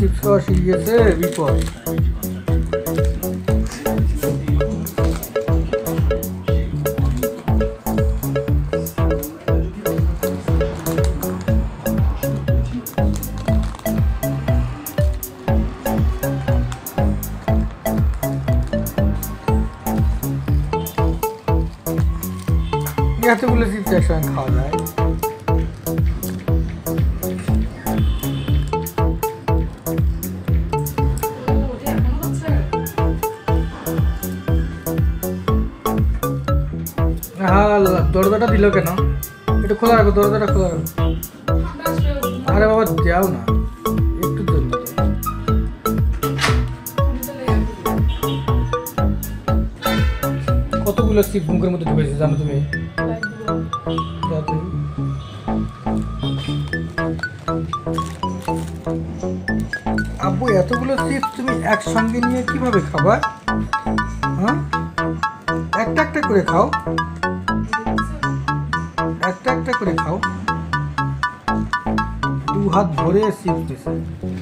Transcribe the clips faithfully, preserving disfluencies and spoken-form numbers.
Chips খাওয়া শিখে গেছে বিপদ। এতগুলো চিপস একসঙ্গে খাওয়া যায়? হ্যাঁ, দরজাটা দিল কেন? একটু খোলা রাখো, দরজাটা খোলা রাখো। আরে বাবা যাও না, একটু জন্য। কতগুলো চিপস মুখের মধ্যে ঢুকেছে জানো তুমি? আব্বু এতগুলো চিপস তুমি একসঙ্গে নিয়ে কিভাবে খাবা? হ্যাঁ, একটা একটা করে খাও, একটা একটা করে খাও। দু হাত ভরে চিপস দিছে।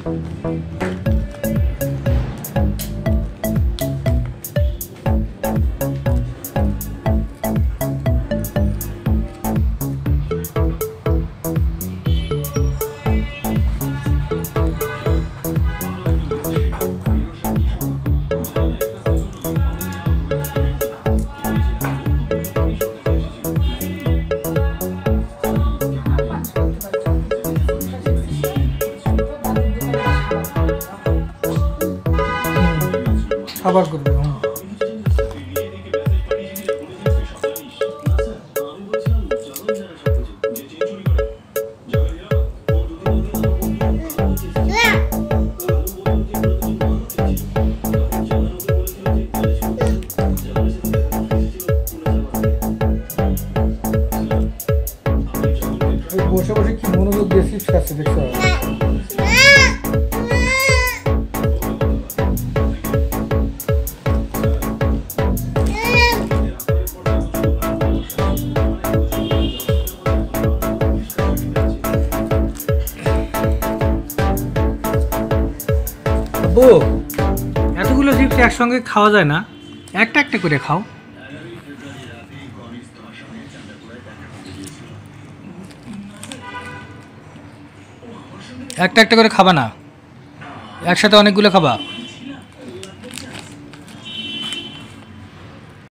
আবার করবে। বসে বসে কি মনোযোগ দিয়ে চিপস খাচ্ছে দেখতে হবে। ও এতগুলো চিপস একসঙ্গে খাওয়া যায় না, একটা একটা করে খাও। একটা একটা করে খাবা না, একসাথে অনেকগুলো খাবা।